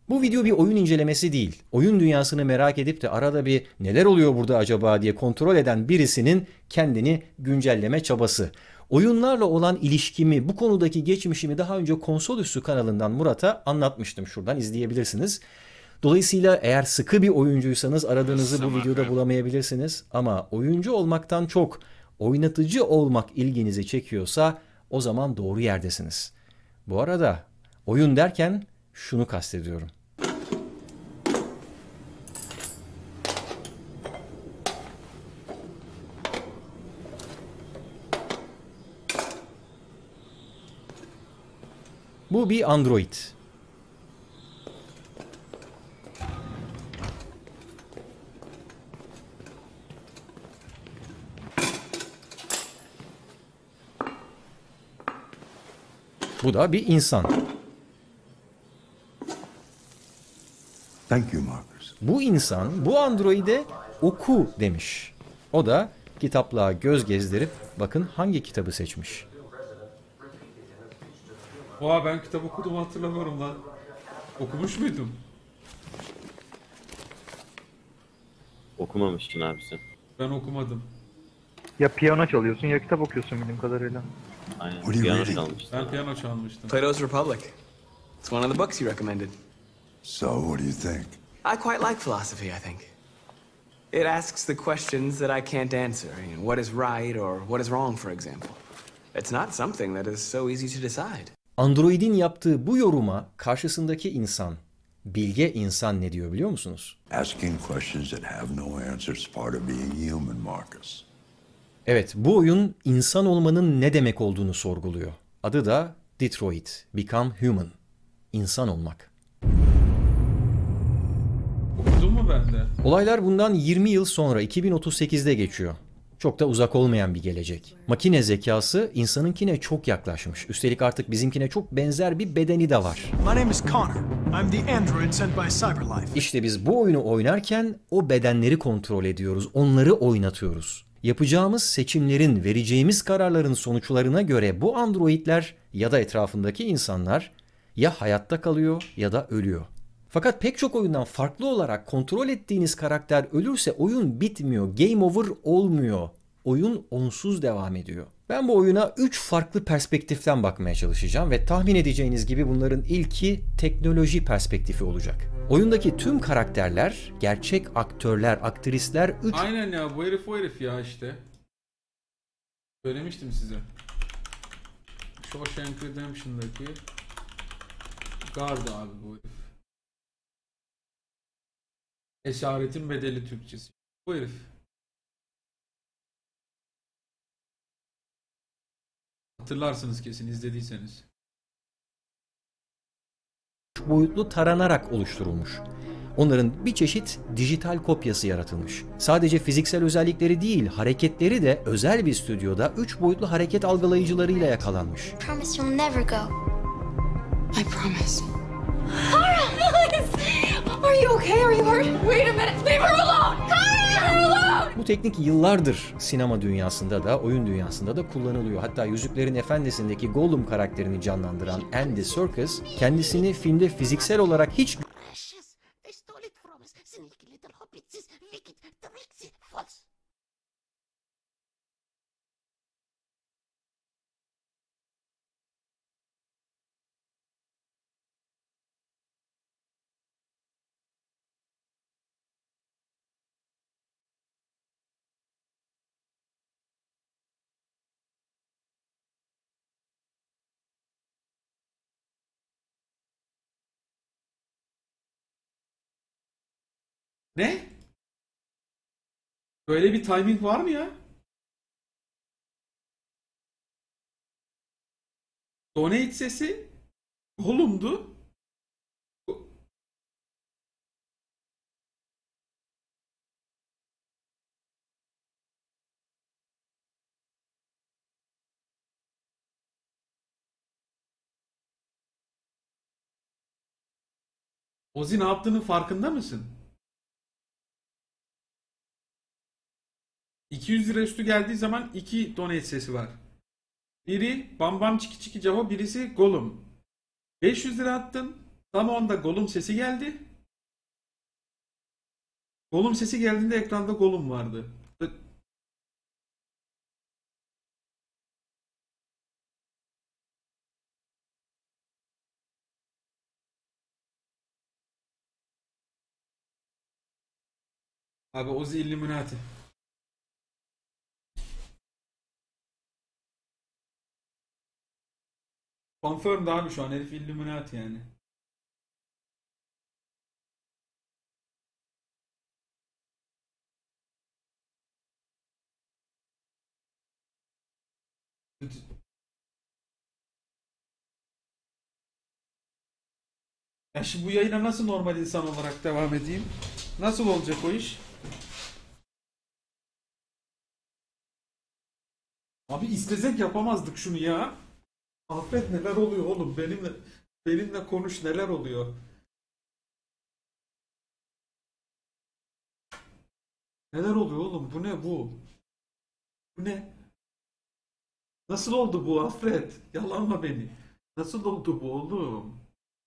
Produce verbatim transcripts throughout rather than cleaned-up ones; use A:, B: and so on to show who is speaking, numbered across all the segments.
A: Bu video bir oyun incelemesi değil. Oyun dünyasını merak edip de arada bir neler oluyor burada acaba diye kontrol eden birisinin kendini güncelleme çabası. Oyunlarla olan ilişkimi, bu konudaki geçmişimi daha önce Konsol Üstü kanalından Murat'a anlatmıştım. Şuradan izleyebilirsiniz. Dolayısıyla eğer sıkı bir oyuncuysanız aradığınızı bu videoda bulamayabilirsiniz. Ama oyuncu olmaktan çok oynatıcı olmak ilginizi çekiyorsa o zaman doğru yerdesiniz. Bu arada oyun derken şunu kastediyorum. Bu bir android. Bu da bir insan.
B: Thank you, Marcus.
A: Bu insan bu androide oku demiş. O da kitaplığa göz gezdirip bakın hangi kitabı seçmiş.
C: Oha, ben kitap okuduğumu hatırlamıyorum lan. Okumuş muydum?
D: Okumamışsın abi sen.
C: Ben okumadım.
E: Ya piyano çalıyorsun ya kitap okuyorsun bildiğim kadarıyla.
D: Aynen.
B: What are you
D: Piyano
B: reading?
D: çalmıştın.
C: Ben piyano çalmıştım.
F: Plato's Republic. It's one of the books you recommended.
B: So, what do you think?
F: I quite like philosophy, I think. It asks the questions that I can't answer. You know, what is right or what is wrong, for example. It's not something that is so easy to decide.
A: Android'in yaptığı bu yoruma karşısındaki insan, bilge insan ne diyor biliyor musunuz?
B: Asking questions that have no answers is part of being human, Marcus.
A: Evet, bu oyun insan olmanın ne demek olduğunu sorguluyor. Adı da Detroit, Become Human. İnsan olmak.
C: Okudun mu ben de?
A: Olaylar bundan yirmi yıl sonra iki bin otuz sekizde geçiyor. Çok da uzak olmayan bir gelecek. Makine zekası insanınkine çok yaklaşmış. Üstelik artık bizimkine çok benzer bir bedeni de var.
G: My name is Connor. I'm the android sent by Cyberlife.
A: İşte biz bu oyunu oynarken o bedenleri kontrol ediyoruz, onları oynatıyoruz. Yapacağımız seçimlerin, vereceğimiz kararların sonuçlarına göre bu androidler ya da etrafındaki insanlar ya hayatta kalıyor ya da ölüyor. Fakat pek çok oyundan farklı olarak kontrol ettiğiniz karakter ölürse oyun bitmiyor, game over olmuyor. Oyun onsuz devam ediyor. Ben bu oyuna üç farklı perspektiften bakmaya çalışacağım ve tahmin edeceğiniz gibi bunların ilki teknoloji perspektifi olacak. Oyundaki tüm karakterler, gerçek aktörler, aktrisler üç...
C: Aynen ya, bu herif o herif ya işte. Söylemiştim size. Shawshank Redemption'daki Guard abi bu herif. Esaretin bedeli Türkçesi. Bu herif. Hatırlarsınız kesin izlediyseniz.
A: boyutlu taranarak oluşturulmuş. Onların bir çeşit dijital kopyası yaratılmış. Sadece fiziksel özellikleri değil, hareketleri de özel bir stüdyoda üç boyutlu hareket algılayıcılarıyla yakalanmış.
H: Promise you'll never go.
I: I promise.
H: Kara, please! Are you okay? Are you hurt? Wait a minute. Leave her alone! Kara! Leave her alone!
A: Bu teknik yıllardır sinema dünyasında da, oyun dünyasında da kullanılıyor. Hatta Yüzüklerin Efendisi'ndeki Gollum karakterini canlandıran Andy Serkis, kendisini filmde fiziksel olarak hiç
C: Ne? Böyle bir timing var mı ya? Donate sesi Gollum'du. Ozzy ne yaptığının farkında mısın? iki yüz lira üstü geldiği zaman iki donate sesi var. Biri Bam Bam Çiki Çiki Cavo, birisi Gollum. beş yüz lira attın, Tam o anda Gollum sesi geldi. Gollum sesi geldiğinde ekranda Gollum vardı. Abi Ozzy Illuminati. Confirmed abi şu an herif Illuminati yani. Ya şimdi bu yayına nasıl normal insan olarak devam edeyim? Nasıl olacak o iş? Abi istesek yapamazdık şunu ya. Ahmet neler oluyor oğlum? Benimle benimle konuş, neler oluyor? Neler oluyor oğlum? Bu ne bu? Bu ne? Nasıl oldu bu Alfred? Yalanma beni. Nasıl oldu bu oğlum?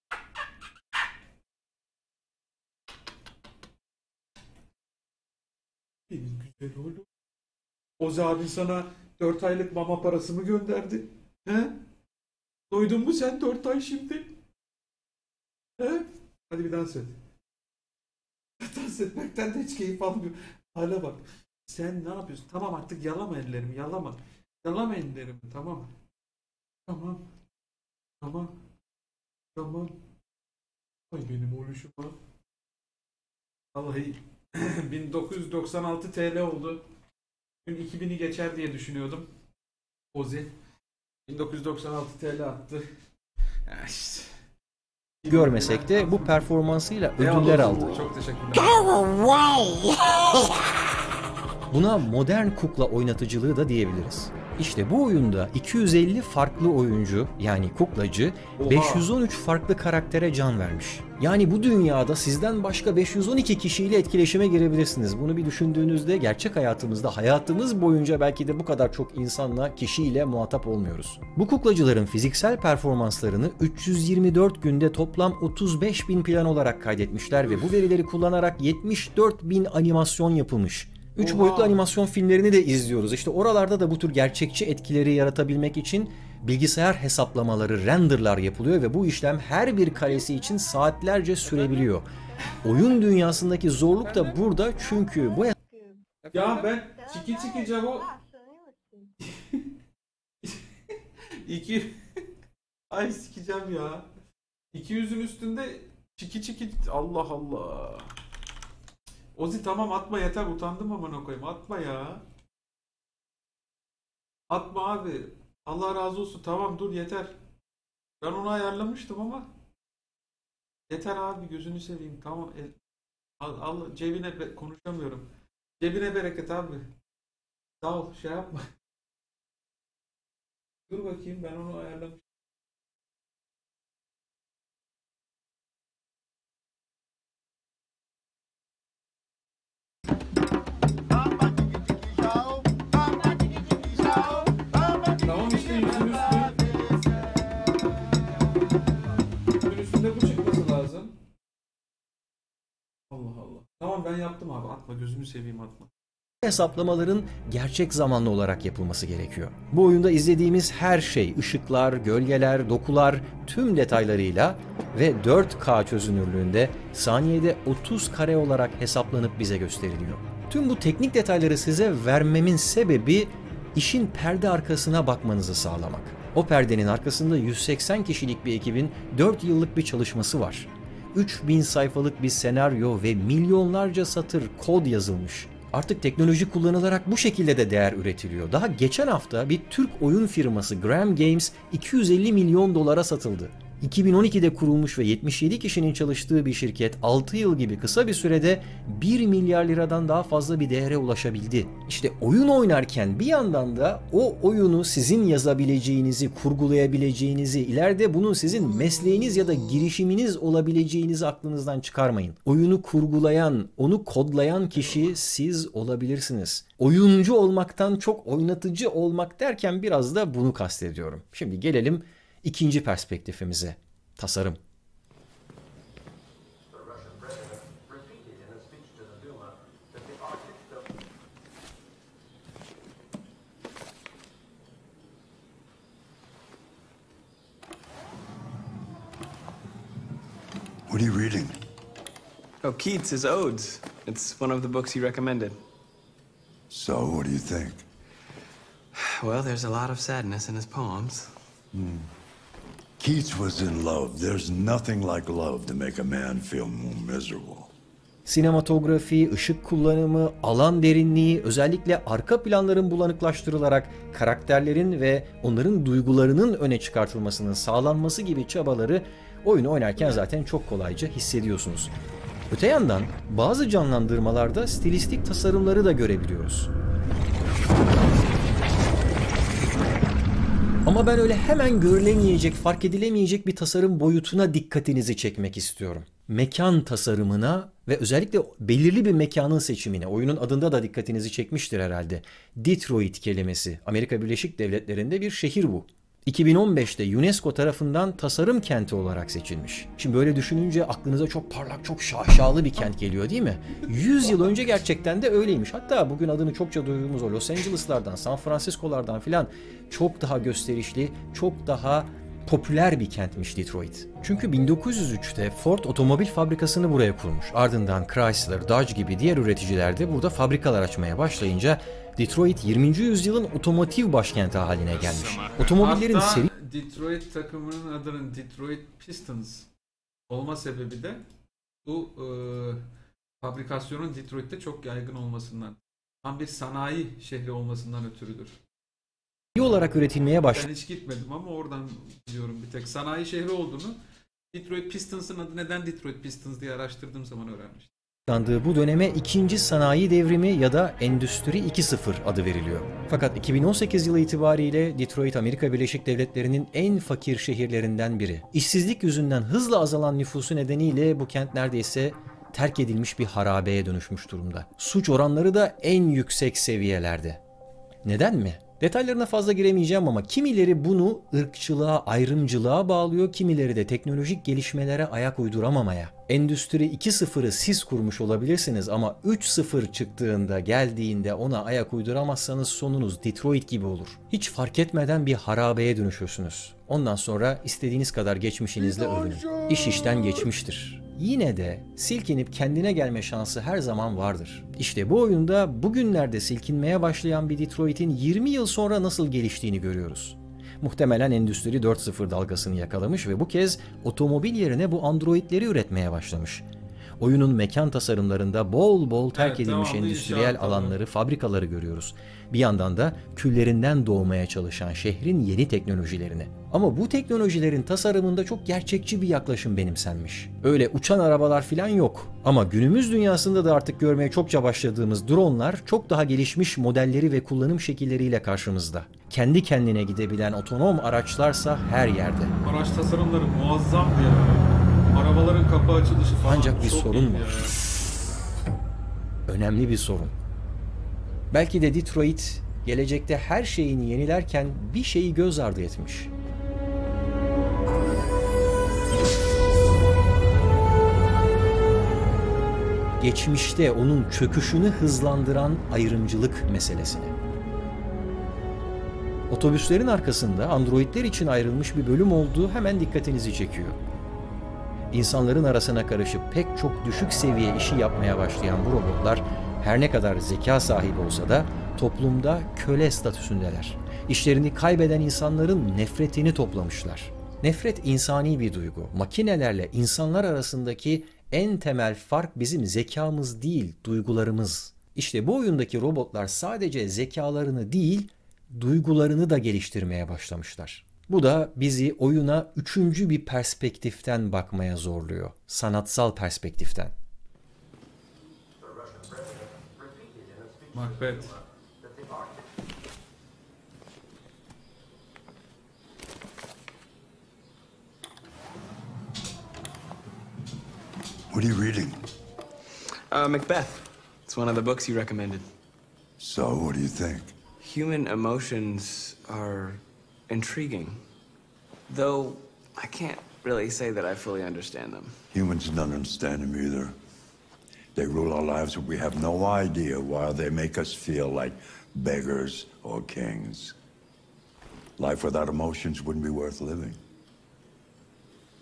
C: Benim güzel oğlum. Ozi abi sana dört aylık mama parası mı gönderdi? He? Doydun mu sen dört ay şimdi? He? Hadi bir dans et. Dans etmekten de hiç keyif almıyor. Hala bak. Sen ne yapıyorsun? Tamam artık yalama ellerimi, yalama. Yalama ellerimi, tamam. Tamam. Tamam. Tamam. Ay benim oluşuma. Vallahi bin dokuz yüz doksan altı T L oldu. Dün iki bini geçer diye düşünüyordum. Ozi bin dokuz yüz doksan altı T L attı. Ya işte.
A: Görmesek de bu performansıyla ödüller aldı.
C: Çok teşekkürler.
A: Buna modern kukla oynatıcılığı da diyebiliriz. İşte bu oyunda iki yüz elli farklı oyuncu yani kuklacı
C: Oha.
A: beş yüz on üç farklı karaktere can vermiş. Yani bu dünyada sizden başka beş yüz on iki kişiyle etkileşime girebilirsiniz. Bunu bir düşündüğünüzde gerçek hayatımızda hayatımız boyunca belki de bu kadar çok insanla, kişiyle muhatap olmuyoruz. Bu kuklacıların fiziksel performanslarını üç yüz yirmi dört günde toplam otuz beş bin plan olarak kaydetmişler ve bu verileri kullanarak yetmiş dört bin animasyon yapılmış. Üç
C: Oha.
A: boyutlu animasyon filmlerini de izliyoruz. İşte oralarda da bu tür gerçekçi etkileri yaratabilmek için bilgisayar hesaplamaları, renderlar yapılıyor ve bu işlem her bir karesi için saatlerce sürebiliyor. Oyun dünyasındaki zorluk da burada çünkü bu
C: Ya ben çiki çiki cavo iki ay sikeceğim ya. iki yüzün üstünde çiki çiki Allah Allah. Ozi tamam atma yeter, utandım amına koyayım, atma ya. Atma abi. Allah razı olsun, tamam dur yeter. Ben onu ayarlamıştım ama. Yeter abi, gözünü seveyim, tamam. El, al, al cebine be, konuşamıyorum. Cebine bereket abi. Sağ ol, şey yapma. Dur bakayım, ben onu ayarlamıştım. Tamam işte yüzün üstü. Yüzün üstünde bu çıkması lazım. Allah Allah. Tamam ben yaptım abi, atma gözünü seveyim, atma.
A: hesaplamaların gerçek zamanlı olarak yapılması gerekiyor. Bu oyunda izlediğimiz her şey, ışıklar, gölgeler, dokular tüm detaylarıyla ve dört K çözünürlüğünde saniyede otuz kare olarak hesaplanıp bize gösteriliyor. Tüm bu teknik detayları size vermemin sebebi işin perde arkasına bakmanızı sağlamak. O perdenin arkasında yüz seksen kişilik bir ekibin dört yıllık bir çalışması var. üç bin sayfalık bir senaryo ve milyonlarca satır kod yazılmış. Artık teknoloji kullanılarak bu şekilde de değer üretiliyor. Daha geçen hafta bir Türk oyun firması Gram Games iki yüz elli milyon dolara satıldı. iki bin on ikide kurulmuş ve yetmiş yedi kişinin çalıştığı bir şirket altı yıl gibi kısa bir sürede bir milyar liradan daha fazla bir değere ulaşabildi. İşte oyun oynarken bir yandan da o oyunu sizin yazabileceğinizi, kurgulayabileceğinizi, ileride bunun sizin mesleğiniz ya da girişiminiz olabileceğinizi aklınızdan çıkarmayın. Oyunu kurgulayan, onu kodlayan kişi siz olabilirsiniz. Oyuncu olmaktan çok oynatıcı olmak derken biraz da bunu kastediyorum. Şimdi gelelim İkinci perspektifimize, tasarım.
B: What are you reading?
F: Oh, Keats' Odes. It's one of the books he recommended.
B: So, what do you think?
F: Well, there's a lot of sadness in his poems.
B: Keats was in love. There's nothing like love to make a man feel more miserable.
A: Sinematografi, ışık kullanımı, alan derinliği, özellikle arka planların bulanıklaştırılarak karakterlerin ve onların duygularının öne çıkartılmasının sağlanması gibi çabaları oyunu oynarken zaten çok kolayca hissediyorsunuz. Öte yandan bazı canlandırmalarda stilistik tasarımları da görebiliyoruz. Ama ben öyle hemen görülemeyecek, fark edilemeyecek bir tasarım boyutuna dikkatinizi çekmek istiyorum. Mekan tasarımına ve özellikle belirli bir mekanın seçimine, oyunun adında da dikkatinizi çekmiştir herhalde. Detroit kelimesi, Amerika Birleşik Devletleri'nde bir şehir bu. iki bin on beşte UNESCO tarafından tasarım kenti olarak seçilmiş. Şimdi böyle düşününce aklınıza çok parlak, çok şaşalı bir kent geliyor değil mi? yüz yıl önce gerçekten de öyleymiş. Hatta bugün adını çokça duyduğumuz o Los Angeles'lardan, San Francisco'lardan filan çok daha gösterişli, çok daha popüler bir kentmiş Detroit. Çünkü bin dokuz yüz üçte Ford otomobil fabrikasını buraya kurmuş. Ardından Chrysler, Dodge gibi diğer üreticiler de burada fabrikalar açmaya başlayınca Detroit yirminci yüzyılın otomotiv başkenti haline gelmiş. Otomobillerin
C: Hatta
A: seri...
C: Detroit takımının adının Detroit Pistons olma sebebi de bu e, fabrikasyonun Detroit'te çok yaygın olmasından, tam bir sanayi şehri olmasından ötürüdür.
A: olarak üretilmeye
C: Ben hiç gitmedim ama oradan biliyorum bir tek. Sanayi şehri olduğunu Detroit Pistons'ın adı neden Detroit Pistons diye araştırdığım zaman öğrenmiştim.
A: başlandığı bu döneme ikinci sanayi devrimi ya da Endüstri iki nokta sıfır adı veriliyor. Fakat iki bin on sekiz yılı itibariyle Detroit Amerika Birleşik Devletleri'nin en fakir şehirlerinden biri. İşsizlik yüzünden hızla azalan nüfusu nedeniyle bu kent neredeyse terk edilmiş bir harabeye dönüşmüş durumda. Suç oranları da en yüksek seviyelerde. Neden mi? Detaylarına fazla giremeyeceğim ama kimileri bunu ırkçılığa, ayrımcılığa bağlıyor, kimileri de teknolojik gelişmelere ayak uyduramamaya. Endüstri iki nokta sıfırı siz kurmuş olabilirsiniz ama üç nokta sıfır çıktığında, geldiğinde ona ayak uyduramazsanız sonunuz Detroit gibi olur. Hiç fark etmeden bir harabeye dönüşürsünüz. Ondan sonra istediğiniz kadar geçmişinizle övünün. İş işten geçmiştir. Yine de silkinip kendine gelme şansı her zaman vardır. İşte bu oyunda bugünlerde silkinmeye başlayan bir Detroit'in yirmi yıl sonra nasıl geliştiğini görüyoruz. Muhtemelen Endüstri dört nokta sıfır dalgasını yakalamış ve bu kez otomobil yerine bu androidleri üretmeye başlamış. Oyunun mekan tasarımlarında bol bol terk
C: Evet,
A: edilmiş
C: devamlı
A: endüstriyel
C: inşaat
A: alanları, fabrikaları görüyoruz. Bir yandan da küllerinden doğmaya çalışan şehrin yeni teknolojilerini. Ama bu teknolojilerin tasarımında çok gerçekçi bir yaklaşım benimsenmiş. Öyle uçan arabalar falan yok. Ama günümüz dünyasında da artık görmeye çokça başladığımız dronlar çok daha gelişmiş modelleri ve kullanım şekilleriyle karşımızda. Kendi kendine gidebilen otonom araçlarsa her yerde.
C: Araç tasarımları muazzamdı ya. Arabaların kapı açılışı falan.
A: Ancak bir
C: çok
A: sorun
C: iyiydi
A: var.
C: ya.
A: Önemli bir sorun. Belki de Detroit gelecekte her şeyini yenilerken bir şeyi göz ardı etmiş. Geçmişte onun çöküşünü hızlandıran ayrımcılık meselesini. Otobüslerin arkasında androidler için ayrılmış bir bölüm olduğu hemen dikkatinizi çekiyor. İnsanların arasına karışıp pek çok düşük seviye işi yapmaya başlayan bu robotlar her ne kadar zeka sahibi olsa da toplumda köle statüsündeler. İşlerini kaybeden insanların nefretini toplamışlar. Nefret insani bir duygu. Makinelerle insanlar arasındaki en temel fark bizim zekamız değil, duygularımız. İşte bu oyundaki robotlar sadece zekalarını değil, duygularını da geliştirmeye başlamışlar. Bu da bizi oyuna üçüncü bir perspektiften bakmaya zorluyor. Sanatsal perspektiften.
C: Macbeth.
B: What are you reading?
F: Uh, Macbeth. It's one of the books you recommended.
B: So, what do you think?
F: Human emotions are intriguing, though I can't really say that I fully understand them.
B: Humans don't understand them either. They rule our lives, but we have no idea why they make us feel like beggars or kings. Life without emotions wouldn't be worth living.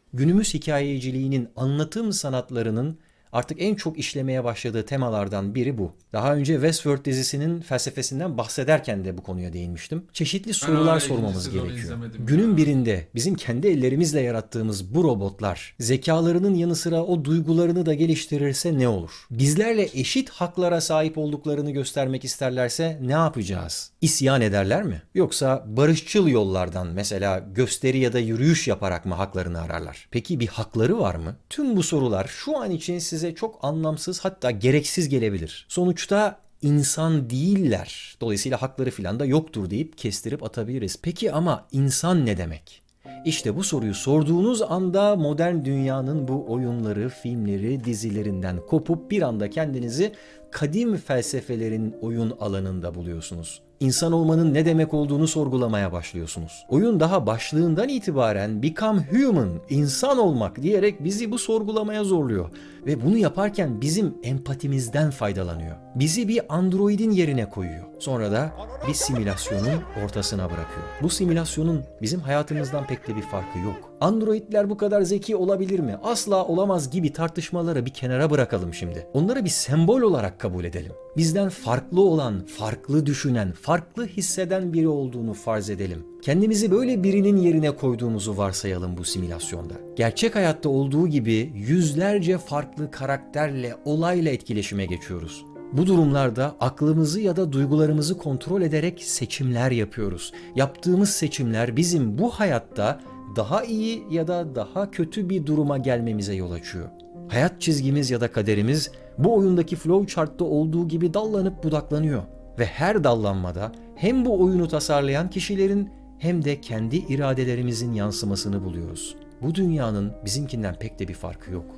A: Günümüz hikayeciliğinin, anlatım sanatlarının artık en çok işlemeye başladığı temalardan biri bu. Daha önce Westworld dizisinin felsefesinden bahsederken de bu konuya değinmiştim. Çeşitli sorular
C: hala
A: sormamız
C: ikinci sezonu
A: gerekiyor.
C: izlemedim
A: Günün
C: ya.
A: birinde bizim kendi ellerimizle yarattığımız bu robotlar zekalarının yanı sıra o duygularını da geliştirirse ne olur? Bizlerle eşit haklara sahip olduklarını göstermek isterlerse ne yapacağız? İsyan ederler mi? Yoksa barışçıl yollardan, mesela gösteri ya da yürüyüş yaparak mı haklarını ararlar? Peki bir hakları var mı? Tüm bu sorular şu an için size çok anlamsız, hatta gereksiz gelebilir. Sonuçta insan değiller. Dolayısıyla hakları filan da yoktur deyip kestirip atabiliriz. Peki ama insan ne demek? İşte bu soruyu sorduğunuz anda modern dünyanın bu oyunları, filmleri, dizilerinden kopup bir anda kendinizi kadim felsefelerin oyun alanında buluyorsunuz. İnsan olmanın ne demek olduğunu sorgulamaya başlıyorsunuz. Oyun daha başlığından itibaren become human, insan olmak diyerek bizi bu sorgulamaya zorluyor. Ve bunu yaparken bizim empatimizden faydalanıyor. Bizi bir androidin yerine koyuyor. Sonra da bir simülasyonun ortasına bırakıyor. Bu simülasyonun bizim hayatımızdan pek de bir farkı yok. Androidler bu kadar zeki olabilir mi? Asla olamaz gibi tartışmaları bir kenara bırakalım şimdi. Onları bir sembol olarak kabul edelim. Bizden farklı olan, farklı düşünen, farklı hisseden biri olduğunu farz edelim. Kendimizi böyle birinin yerine koyduğumuzu varsayalım bu simülasyonda. Gerçek hayatta olduğu gibi yüzlerce farklı karakterle, olayla etkileşime geçiyoruz. Bu durumlarda aklımızı ya da duygularımızı kontrol ederek seçimler yapıyoruz. Yaptığımız seçimler bizim bu hayatta daha iyi ya da daha kötü bir duruma gelmemize yol açıyor. Hayat çizgimiz ya da kaderimiz bu oyundaki flowchart'ta olduğu gibi dallanıp budaklanıyor. Ve her dallanmada hem bu oyunu tasarlayan kişilerin hem de kendi iradelerimizin yansımasını buluyoruz. Bu dünyanın bizimkinden pek de bir farkı yok.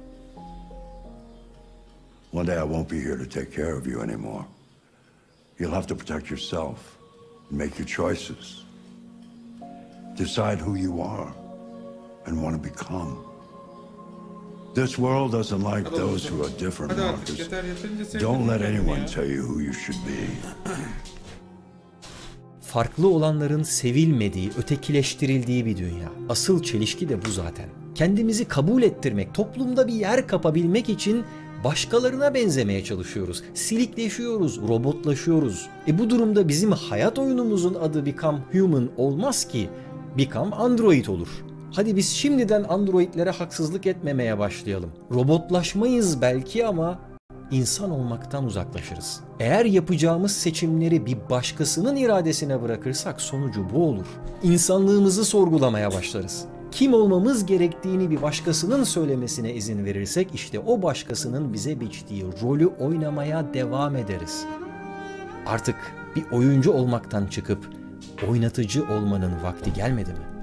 B: One day I won't be here to take care of you anymore. You'll have to protect yourself and make your choices. Decide who you are and want to become. This world doesn't like those who are different,
C: Hadi artık
B: Marcus.
C: yeter, yeterince sevdim
B: Don't let
C: kendimi
B: anyone
C: ya.
B: tell you who you should be.
A: Farklı olanların sevilmediği, ötekileştirildiği bir dünya. Asıl çelişki de bu zaten. Kendimizi kabul ettirmek, toplumda bir yer kapabilmek için başkalarına benzemeye çalışıyoruz. Silikleşiyoruz, robotlaşıyoruz. E bu durumda bizim hayat oyunumuzun adı Become Human olmaz ki. Become Android olur. Hadi biz şimdiden androidlere haksızlık etmemeye başlayalım. Robotlaşmayız belki ama insan olmaktan uzaklaşırız. Eğer yapacağımız seçimleri bir başkasının iradesine bırakırsak sonucu bu olur. İnsanlığımızı sorgulamaya başlarız. Kim olmamız gerektiğini bir başkasının söylemesine izin verirsek işte o başkasının bize biçtiği rolü oynamaya devam ederiz. Artık bir oyuncu olmaktan çıkıp oynatıcı olmanın vakti gelmedi mi?